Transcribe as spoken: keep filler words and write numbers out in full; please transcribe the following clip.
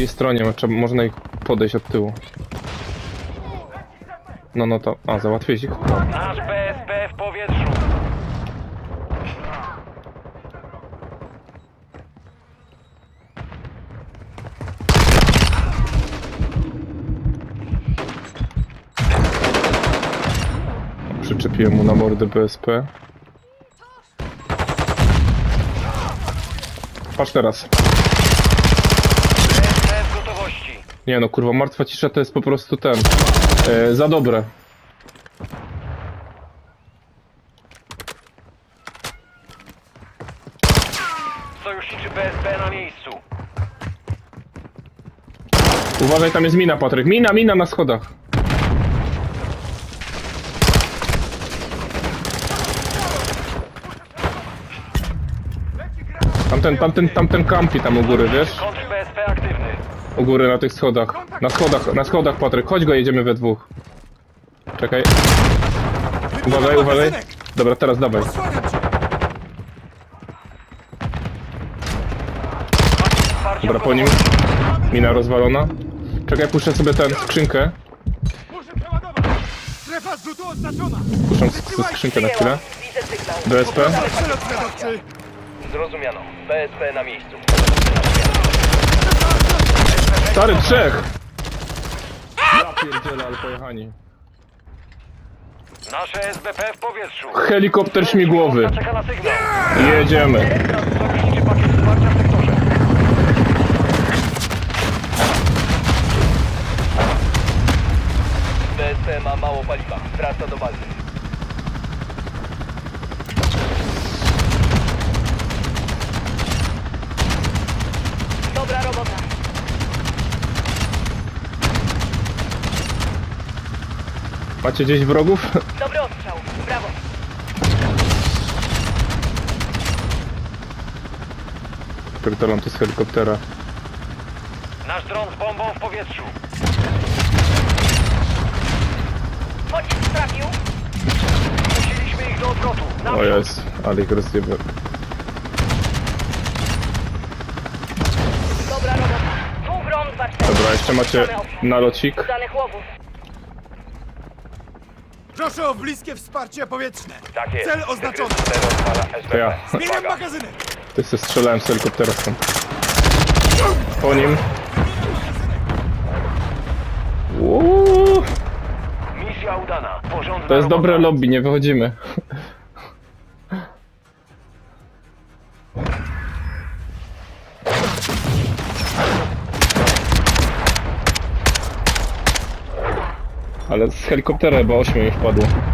drugiej stronie, trzeba, można ich podejść od tyłu. No, no to... A, załatwić ich? Nasz B S P w powietrzu. Przyczepiłem mu na mordę B S P. Patrz teraz. B S P w gotowości. Nie no, kurwa, martwa cisza to jest po prostu ten... E, za dobre. Sojuszniczy B S P na miejscu. Uważaj, tam jest mina, Patryk. Mina, mina na schodach. Tamten, tamten, tamten kampi tam u góry, wiesz? Kontr B S P aktywny. U góry na tych schodach. Na schodach, na schodach, Patryk. Chodź go, jedziemy we dwóch. Czekaj. Uważaj, uważaj. Dobra, teraz dawaj. Dobra, po nim. Mina rozwalona. Czekaj, puszczę sobie tę skrzynkę. Strefa zrzutu oznaczona! Puszczam sk skrzynkę na chwilę. B S P. Przelot zwiadowczy! Zrozumiano. B S P na miejscu. Stary, trzech! Ja pierdzielę, ale pojechani. Nasze S B P w powietrzu. Helikopter śmigłowy. Czeka na sygnał. Jedziemy. Sojuszniczy pakiet wsparcia w sektorze. B S P ma mało paliwa. Wraca do bazy. Dobra robota. Macie gdzieś wrogów? Dobry ostrzał. Brawo. Pierdolam to z helikoptera. Nasz dron z bombą w powietrzu. Pocisk trafił. Musiliśmy ich do odwrotu. O Naprzód. jest, ale ich rozjebę. Dobra robota. Tu grom dwa cztery. Dobra, jeszcze macie nalocik. Udanych łowów. Proszę o bliskie wsparcie powietrzne! Tak jest. Cel oznaczony! To ja. Zmieniam magazynek! Ty się strzelałem z helikoptera stąd. Po nim. Uuu, Misja udana. Porządna to jest robota. dobre lobby, nie wychodzimy. Ale z helikoptera chyba ośmiu mi wpadło.